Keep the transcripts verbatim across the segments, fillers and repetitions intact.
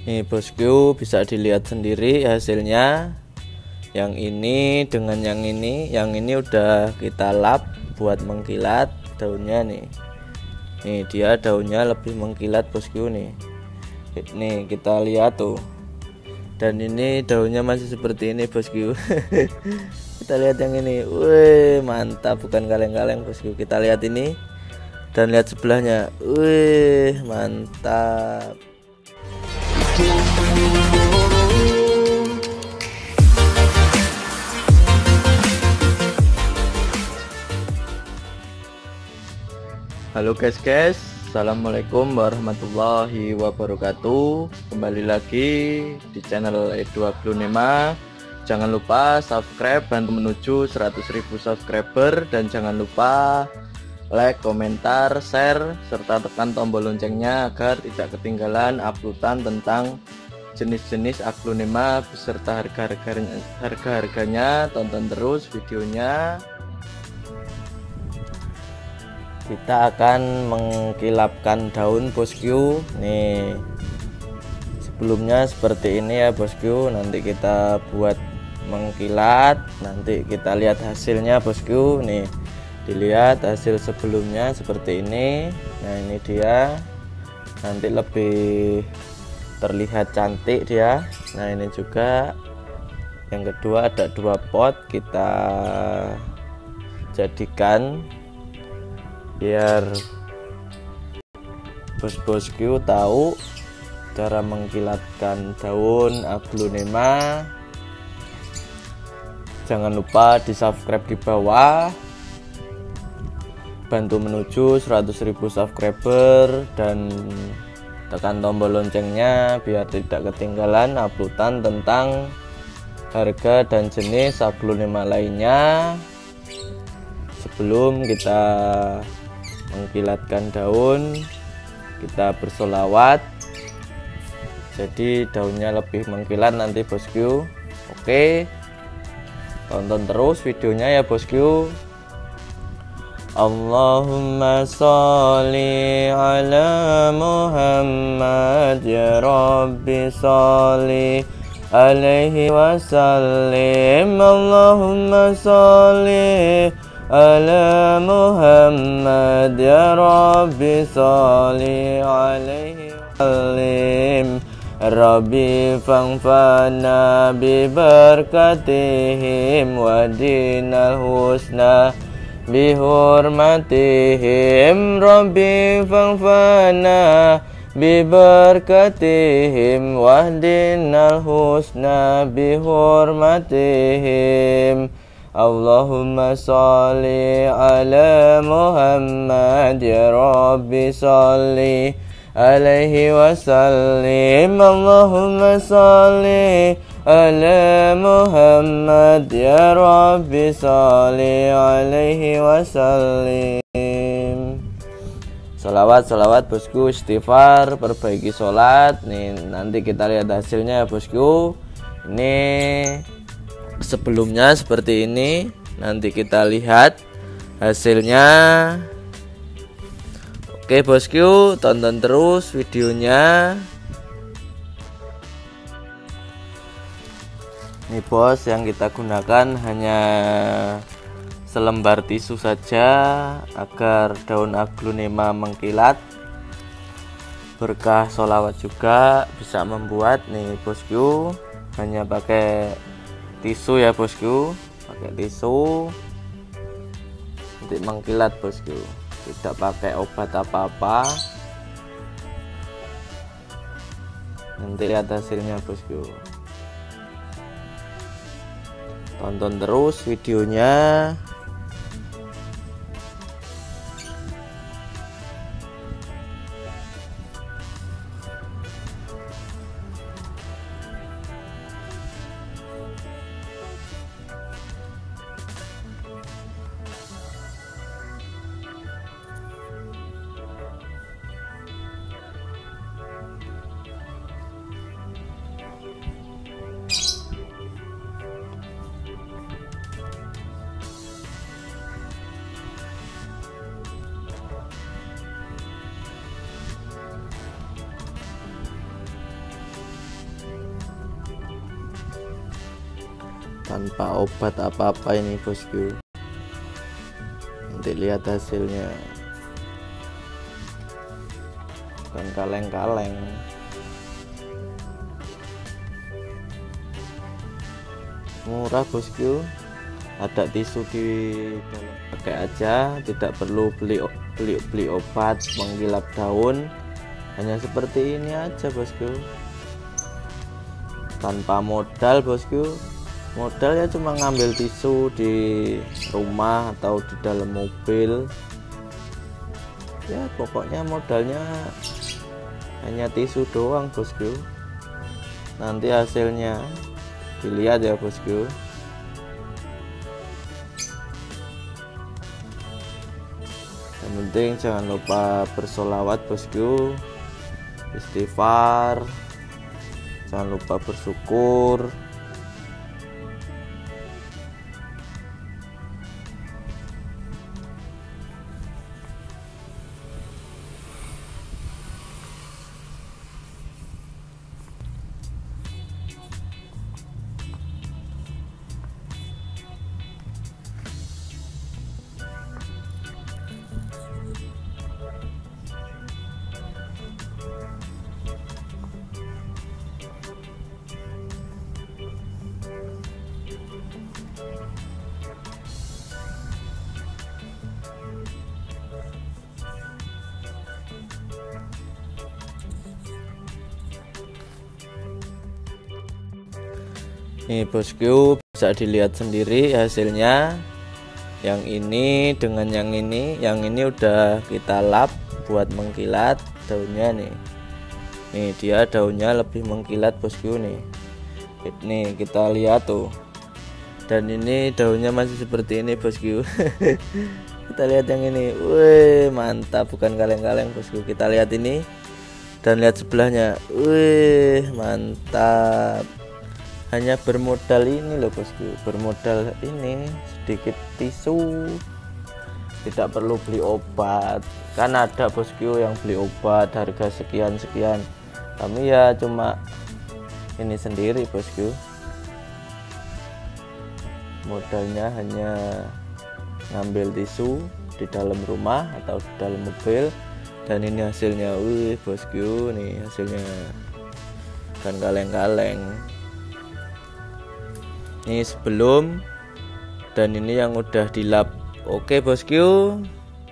Nih bosku, bisa dilihat sendiri hasilnya. Yang ini dengan yang ini, yang ini udah kita lap buat mengkilat daunnya nih. Nih dia daunnya lebih mengkilat bosku nih. Nih kita lihat tuh. Dan ini daunnya masih seperti ini bosku. Kita lihat yang ini, wih mantap, bukan kaleng-kaleng bosku. Kita lihat ini dan lihat sebelahnya, wih mantap. Halo guys guys, assalamualaikum warahmatullahi wabarakatuh. Kembali lagi di channel Edu Aglonema. Jangan lupa subscribe dan menuju seratus ribu subscriber, dan jangan lupa like, komentar, share, serta tekan tombol loncengnya agar tidak ketinggalan uploadan tentang jenis-jenis aglonema beserta harga-harganya. Harga-harganya tonton terus videonya. Kita akan mengkilapkan daun bosku. Nih sebelumnya seperti ini ya bosku, nanti kita buat mengkilat, nanti kita lihat hasilnya bosku. Nih dilihat hasil sebelumnya seperti ini. Nah ini dia, nanti lebih terlihat cantik dia. Nah ini juga yang kedua, ada dua pot kita jadikan biar bos-bosku tahu cara mengkilatkan daun aglonema. Jangan lupa di subscribe di bawah, bantu menuju seratus ribu subscriber, dan tekan tombol loncengnya biar tidak ketinggalan uploadan tentang harga dan jenis aglonema lainnya. Sebelum kita mengkilatkan daun, kita bersolawat jadi daunnya lebih mengkilat nanti bosku. Oke, tonton terus videonya ya bosku. Allahumma sholli ala Muhammad ya Rabbi sholli alaihi wasallim. Allahumma sholli ala Muhammad ya Rabbi sholli alaihi wasallim. Rabbi fangfana bi barakatihim wa dinal husna bi hurmatihim. Rabbi fangfana bi barakatihim wa dinal husna bi hurmatihim. Allahumma sholli ala Muhammad ya Rabbi sholli alaihi wasallim. Allahumma sholli ala Muhammad ya Rabbi sholli alaihi wasallim. Salawat salawat bosku, istighfar, perbaiki sholat. Nih nanti kita lihat hasilnya ya bosku. Ini sebelumnya seperti ini, nanti kita lihat hasilnya. Oke bosku, tonton terus videonya. Ini bos, yang kita gunakan hanya selembar tisu saja agar daun aglonema mengkilat. Berkah sholawat juga bisa membuat. Nih bosku, hanya pakai tisu ya bosku, pakai tisu untuk mengkilat bosku, tidak pakai obat apa-apa. Nanti lihat hasilnya bosku, tonton terus videonya. tanpa obat apa-apa ini bosku. Nanti lihat hasilnya, bukan kaleng-kaleng. Murah bosku, ada tisu di dalam, pakai aja, tidak perlu beli beli beli obat menggilap daun, hanya seperti ini aja bosku, tanpa modal bosku. Modal ya cuma ngambil tisu di rumah atau di dalam mobil ya, pokoknya modalnya hanya tisu doang bosku. Nanti hasilnya dilihat ya bosku. Yang penting jangan lupa bersolawat bosku, istighfar, jangan lupa bersyukur. Nih bosku, bisa dilihat sendiri hasilnya. Yang ini dengan yang ini, yang ini udah kita lap buat mengkilat daunnya nih. Nih dia daunnya lebih mengkilat bosku nih. Nih kita lihat tuh. Dan ini daunnya masih seperti ini bosku. Kita lihat yang ini, wih mantap, bukan kaleng-kaleng bosku. Kita lihat ini dan lihat sebelahnya, wih mantap. Hanya bermodal ini loh bosku, bermodal ini sedikit tisu, tidak perlu beli obat. Kan ada bosku yang beli obat harga sekian-sekian, kami ya cuma ini sendiri bosku. Modalnya hanya ngambil tisu di dalam rumah atau di dalam mobil, dan ini hasilnya. Wih bosku, nih hasilnya kan kaleng-kaleng. Ini sebelum dan ini yang udah dilap. Oke bosku,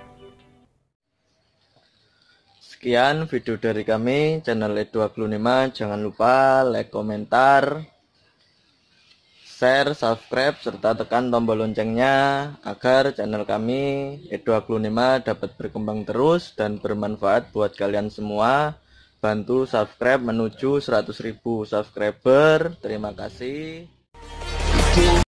sekian video dari kami channel E dua puluh lima. Jangan lupa like, komentar, share, subscribe, serta tekan tombol loncengnya agar channel kami E dua puluh lima dapat berkembang terus dan bermanfaat buat kalian semua. Bantu subscribe menuju seratus ribu subscriber. Terima kasih.